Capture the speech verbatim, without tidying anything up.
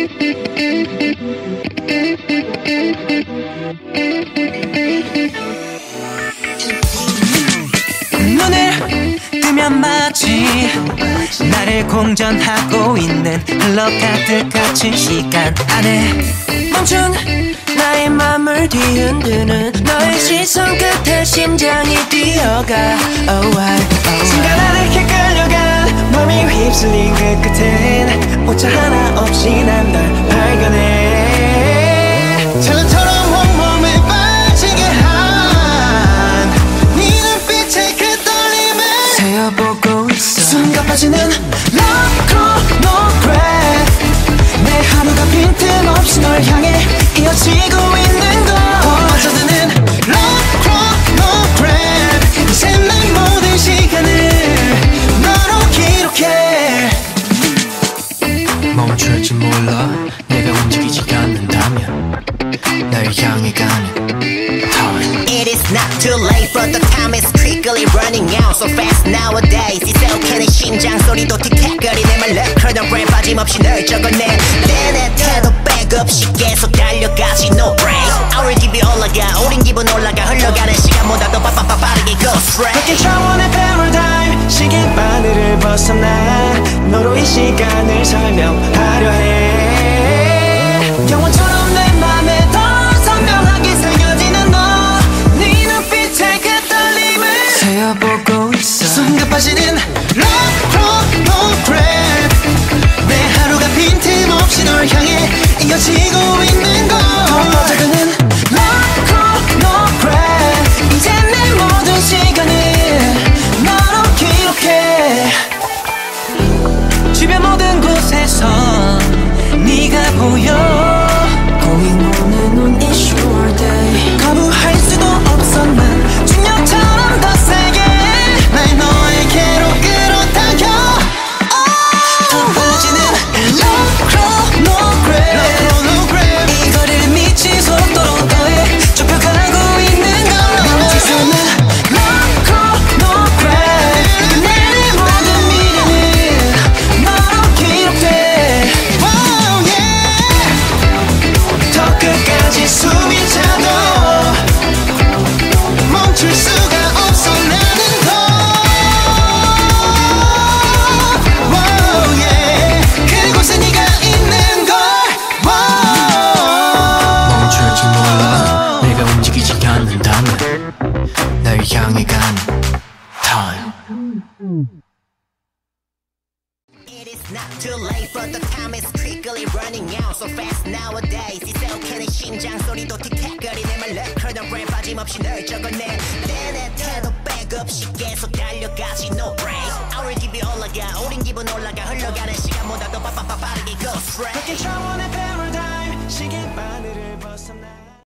눈을 뜨면 마치 나를 공전하고 있는 흘러가득 갇힌 시간 안에 멈춘 나의 맘을 뒤흔드는 너의 시선 끝에 심장이 뛰어가. oh, I, oh, 순간 안에 끌려간 맘이 휩쓸린 그 끝엔 오차 하나 없이 난 널 발견해. 저처럼 온몸에 빠지게 한 네 눈빛의 그 떨림을 세어보고 있어. 순간 빠지는 love chronograph. 내 하루가 빈틈없이 널 향해 이어지고 있는 걸 빠져드는 love chronograph. 이제 내 모든 시간을 너로 기록해. 멈출지 몰라 내가 움직이지 않는다면 날 향해 가는 time. It is not too late but the time is quickly running out so fast nowadays. 이새우캐는 심장 소리도 틱틱거리네. My left chronograph 빠짐없이 널 적어내. 내내 태도 백없이 계속 달려가지 no break. Our 기분 올라가 우린 기분 올라가 흘러가는 시간보다 더 빠빠빠 빠르게 go straight. 바뀐 차원의 paradigm 시계바늘을 벗어나 너로 이 시간을 설명하려 해. 영원처럼 내 맘에 더 선명하게 새겨지는 너 네 눈빛의 그 떨림을 세어보고 있어. 순간 빠지는 love chronograph. 내 하루가 빈틈없이 널 향해 이어지고 있는 걸 퍼져가는 love chronograph. 이제 내 모든 시간을 너로 기록해. 주변 모든 곳에서 네가 보여. Going on and on it's your day. 거부할 수도 없어 난 중력처럼 더 세게 날 너에게로 끌어당겨. 더 빠지는 love chronograph. 이 거리를 미친 속도로 더해 좁혀가고 있는 걸 멈추서는 love chronograph. 내 모든 미래는 너로 기록돼. oh, yeah. 더 끝까지 숨이 차도 멈출 수가 없어 나는 더. oh, yeah. 그곳에 네가 있는 걸. 멈출지 몰라 내가 움직이지 않는다면 날 향해 가는 time. It is not too late but the time is quickly running out so fast nowadays. 이새우캐는 심장 소리도 틱틱거리네. My left chronograph 빠짐없이 널 적어내. 내내 태도 백없이 계속 달려가지 no break. Our 기분 올라가 우린 기분 올라가 흘러가는 시간보다 더 빠빠빠 빠르게 go straight. 바뀐 차원의